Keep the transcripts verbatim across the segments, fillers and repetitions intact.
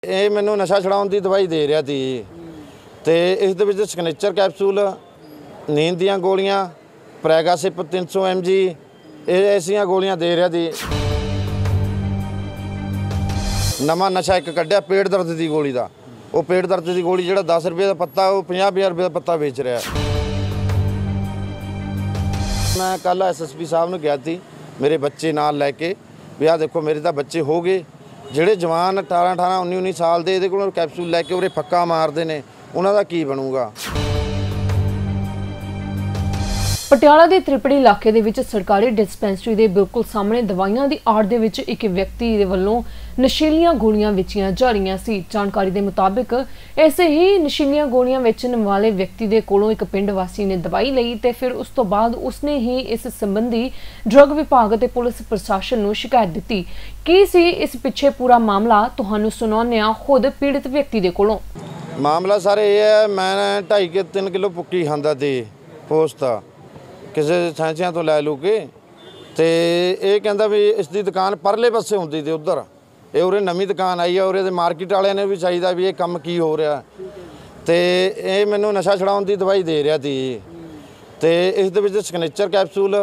ਇਹ ਮੈਨੂੰ ਨਸ਼ਾ ਛਡਾਉਣ ਦੀ ਦਵਾਈ ਦੇ ਰਿਹਾ ਸੀ ਤੇ ਇਸ ਦੇ ਵਿੱਚ ਸਿਗਨੇਚਰ ਕੈਪਸੂਲ, ਨੀਂਦ ਦੀਆਂ ਗੋਲੀਆਂ, ਪ੍ਰੈਗਾਸਿਪ तीन सौ एम जी ਇਹ ਐਸੀਆਂ ਗੋਲੀਆਂ ਦੇ ਰਿਹਾ ਸੀ। ਨਵਾਂ ਨਸ਼ਾ ਇੱਕ ਕੱਢਿਆ ਪੇਟ ਦਰਦ ਦੀ ਗੋਲੀ ਦਾ। ਉਹ ਪੇਟ ਦਰਦ ਦੀ ਗੋਲੀ ਜਿਹੜਾ दस रुपये ਦਾ ਪੱਤਾ ਉਹ पचास हज़ार रुपये ਦਾ ਪੱਤਾ ਵੇਚ ਰਿਹਾ। मैं कल एस एस पी साहब ने कहा थी मेरे बच्चे नाल लैके भी आ देखो मेरे तो बच्चे हो गए ਜਿਹੜੇ जवान अठारह अठारह उन्नी उन्नी साल के ये को कैप्सूल लैके उरे फक्का मारते हैं उन्होंने की बनूगा। ਪਟਿਆਲਾ ਦੇ ਤ੍ਰਿਪੜੀ ਇਲਾਕੇ ਦੇ ਵਿੱਚ ਸਰਕਾਰੀ ਡਿਸਪੈਂਸਰੀ ਦੇ ਬਿਲਕੁਲ ਸਾਹਮਣੇ ਦਵਾਈਆਂ ਦੀ ਆੜ ਦੇ ਵਿੱਚ ਇੱਕ ਵਿਅਕਤੀ ਦੇ ਵੱਲੋਂ ਨਸ਼ੀਲੀਆਂ ਗੋਲੀਆਂ ਵੇਚੀਆਂ ਜਾ ਰਹੀਆਂ ਸੀ। ਜਾਣਕਾਰੀ ਦੇ ਮੁਤਾਬਕ ਐਸੇ ਹੀ ਨਸ਼ੀਲੀਆਂ ਗੋਲੀਆਂ ਵੇਚਣ ਵਾਲੇ ਵਿਅਕਤੀ ਦੇ ਕੋਲੋਂ ਇੱਕ ਪਿੰਡ ਵਾਸੀ ਨੇ ਦਵਾਈ ਲਈ ਤੇ ਫਿਰ ਉਸ ਤੋਂ ਬਾਅਦ ਉਸਨੇ ਹੀ ਇਸ ਸੰਬੰਧੀ ਡਰੱਗ ਵਿਭਾਗ ਅਤੇ ਪੁਲਿਸ ਪ੍ਰਸ਼ਾਸਨ ਨੂੰ ਸ਼ਿਕਾਇਤ ਦਿੱਤੀ। ਕੀ ਸੀ ਇਸ ਪਿੱਛੇ ਪੂਰਾ ਮਾਮਲਾ ਤੁਹਾਨੂੰ ਸੁਣਾਉਂਦੇ ਹਾਂ ਖੁਦ ਪੀੜਤ ਵਿਅਕਤੀ ਦੇ ਕੋਲੋਂ। ਮਾਮਲਾ ਸਰ ਇਹ ਹੈ ਮੈਂ ढाई के तीन किलो ਭੁੱਕੀ ਖਾਂਦਾ ਸੀ ਪੋਸਟ ਕਿਸੇ ਸਾਂਝਿਆਂ ਤੋਂ ਲੈ ਲੂ ਕੇ ਤੇ ਇਹ ਕਹਿੰਦਾ ਵੀ ਇਸ ਦੀ ਦੁਕਾਨ ਪਰਲੇ ਪਾਸੇ ਹੁੰਦੀ ਤੇ ਉਧਰ ਇਹ ਉਰੇ ਨਵੀਂ ਦੁਕਾਨ ਆਈ ਆ ਉਰੇ ਦੇ ਮਾਰਕੀਟ ਵਾਲਿਆਂ ਨੇ ਵੀ ਚਾਹੀਦਾ ਵੀ ਇਹ ਕੰਮ ਕੀ ਹੋ ਰਿਹਾ ਤੇ ਇਹ ਮੈਨੂੰ ਨਸ਼ਾ ਛਡਾਉਣ ਦੀ ਦਵਾਈ ਦੇ ਰਿਹਾ ਸੀ ਤੇ ਇਸ ਦੇ ਵਿੱਚ ਸਿਗਨੇਚਰ ਕੈਪਸੂਲ,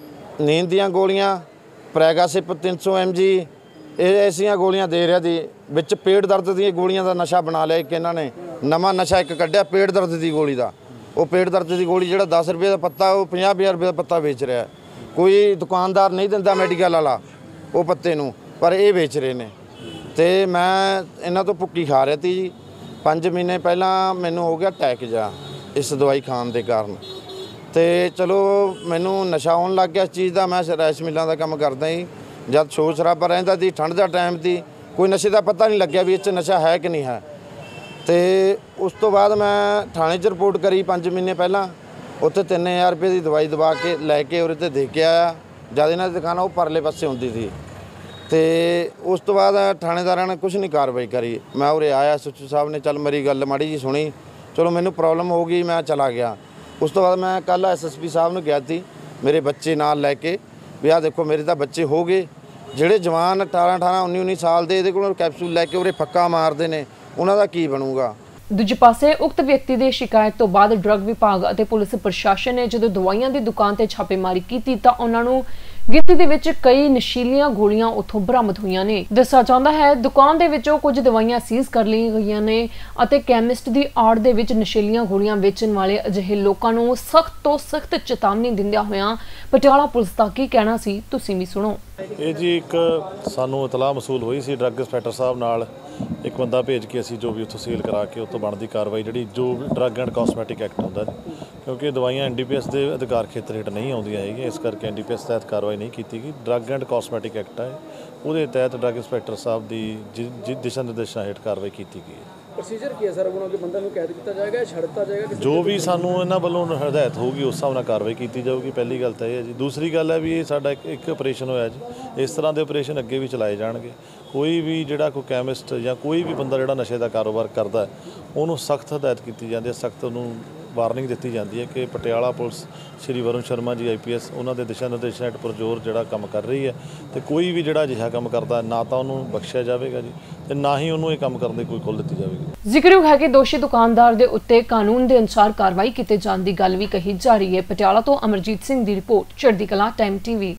ਨੀਂਦ ਦੀਆਂ ਗੋਲੀਆਂ, ਪ੍ਰੈਗਾਸਿਪ तीन सौ एम जी ਇਹ ਐਸੀਆਂ ਗੋਲੀਆਂ ਦੇ ਰਿਹਾ ਸੀ। ਵਿੱਚ ਪੇਟ ਦਰਦ ਦੀਆਂ ਗੋਲੀਆਂ ਦਾ ਨਸ਼ਾ ਬਣਾ ਲਿਆ ਕਿ ਇਹਨਾਂ ਨੇ ਨਵਾਂ ਨਸ਼ਾ ਇੱਕ ਕੱਢਿਆ ਪੇਟ ਦਰਦ ਦੀ ਗੋਲੀ ਦਾ। ਉਹ पेट दर्द की गोली जो दस रुपये का पत्ता वो पचास हज़ार रुपये का पत्ता बेच रहा है। कोई दुकानदार नहीं दिंदा मैडिकल वाला वो पत्ते नूं पर ये बेच रहे हैं। तो मैं इन्हां तो भुक्की खा रहा थी जी। पाँच महीने पहला मैनू हो गया अटैक जा इस दवाई खाण के कारण। तो चलो मैनू नशा आउण लग गया इस चीज़ का। मैं रैश मिलों का काम करदा ही जब शोर शराबा रहिंदा सी, ठंड का टाइम थी, कोई नशे का पता नहीं लग्या भी इस नशा है कि नहीं है। तो उस तो बाद मैं थाने च रिपोर्ट करी पाँच महीने पहला। उत्थे तीन हज़ार रुपये की दवाई दवा के लैके उरे ते दे के आया जद इन्हां दी दुकान वो परले पासे होंदी थी। तो उस तो बाद थानेदारां ने कुछ नहीं कार्रवाई करी। मैं उरे आया सचिव साहब ने चल मेरी गल माड़ी जी सुनी, चलो मैनू प्रॉब्लम हो गई, मैं चला गया। उस तो बाद मैं कल एस एस पी साहब ने कहा थी मेरे बच्चे नाल लैके भी आ देखो मेरे तो बच्चे हो गए ਜਿਹੜੇ जवान अठारह अठारह उन्नी उन्नी साल के ये को कैप्सूल लैके उरे फक्का मारते हैं ਉਹਨਾਂ ਦਾ ਕੀ ਬਣੂਗਾ। ਦੂਜੇ ਪਾਸੇ ਉਕਤ ਵਿਅਕਤੀ ਦੇ ਸ਼ਿਕਾਇਤ ਤੋਂ ਬਾਅਦ ਡਰੱਗ ਵਿਭਾਗ ਅਤੇ ਪੁਲਿਸ ਪ੍ਰਸ਼ਾਸਨ ਨੇ ਜਦੋਂ ਦਵਾਈਆਂ ਦੀ ਦੁਕਾਨ ਤੇ ਛਾਪੇਮਾਰੀ ਕੀਤੀ ਤਾਂ ਉਹਨਾਂ ਨੂੰ ਗਿਣਤੀ ਦੇ ਵਿੱਚ ਕਈ ਨਸ਼ੀਲੀਆਂ ਗੋਲੀਆਂ ਉੱਥੋਂ ਬਰਾਮਦ ਹੋਈਆਂ ਨੇ। ਦੱਸਿਆ ਜਾਂਦਾ ਹੈ ਦੁਕਾਨ ਦੇ ਵਿੱਚੋਂ ਕੁਝ ਦਵਾਈਆਂ ਸੀਜ਼ ਕਰ ਲਈਆਂ ਗਈਆਂ ਨੇ ਅਤੇ ਕੈਮਿਸਟ ਦੀ ਆੜ ਦੇ ਵਿੱਚ ਨਸ਼ੀਲੀਆਂ ਗੋਲੀਆਂ ਵੇਚਣ ਵਾਲੇ ਅਜਿਹੇ ਲੋਕਾਂ ਨੂੰ ਸਖਤ ਤੋਂ ਸਖਤ ਚੇਤਾਵਨੀ ਦਿੰਦਿਆਂ ਹੋਇਆਂ ਪਟਿਆਲਾ ਪੁਲਿਸ ਦਾ ਕੀ ਕਹਿਣਾ ਸੀ ਤੁਸੀਂ ਵੀ ਸੁਣੋ। ਇਹ ਜੀ ਇੱਕ ਸਾਨੂੰ ਇਤਲਾਹ ਮਸੂਲ ਹੋਈ ਸੀ ਡਰੱਗ ਇੰਸਪੈਕਟਰ ਸਾਹਿਬ ਨਾਲ एक बंदा भेज के असी जो भी उत्थों सील करा के उस बनती कार्रवाई जी जो भी ड्रग एंड कॉस्मैटिक एक्ट होंदा क्योंकि दवाइयां एन डी पी एस के अधिकार खेत्र हेठ नहीं आउंदियां है, इस करके एन डी पी एस तहत कार्रवाई नहीं की गई। ड्रग एंड कॉस्मैटिक एक्ट है वो तहत ड्रग इंस्पैक्टर साहब की जि दिशा निर्देशों हेठ कार्रवाई की गई है। प्रोसीजर की है सर कि बंदा नूं कैद किया जाएगा, छड्डता जाएगा, जो भी सानू इन्हां वल्लों हदायत होगी उस हिसाब नाल कार्रवाई की जाऊगी। पहली गल तो यह है जी। दूसरी गल है भी ये साडा एक ऑपरेशन होया जी, इस तरह के ऑपरेशन अगे भी चलाए जाएंगे। कोई भी जिहड़ा कोई कैमिस्ट या कोई भी बंदा जिहड़ा नशे का कारोबार करता है उन्होंने सख्त हदायत की जाती है, सख्त उन्होंने वार्निंग दी जाती है कि Patiala police Shri Varun Sharma ji I P S उन्होंने दिशा निर्देशों हेठ पुरजोर जिहड़ा काम कर रही है। तो कोई भी जिहड़ा अजिहा काम करता है ना तो उन्होंने बख्शिया जाएगा जी ते ना ही उन्होंने ये काम करने की कोई खुल दी जाएगी। ਜ਼ਿਕਰਯੋਗ ਹੈ ਕਿ ਦੋਸ਼ੀ ਦੁਕਾਨਦਾਰ ਦੇ ਉੱਤੇ ਕਾਨੂੰਨ ਦੇ ਅਨੁਸਾਰ ਕਾਰਵਾਈ ਕੀਤੇ ਜਾਣ ਦੀ ਗੱਲ ਵੀ ਕਹੀ ਜਾ ਰਹੀ ਹੈ। ਪਟਿਆਲਾ ਤੋਂ ਅਮਰਜੀਤ ਸਿੰਘ ਦੀ ਰਿਪੋਰਟ, ਚੜ੍ਹਦੀ ਕਲਾ ਟਾਈਮ ਟੀਵੀ।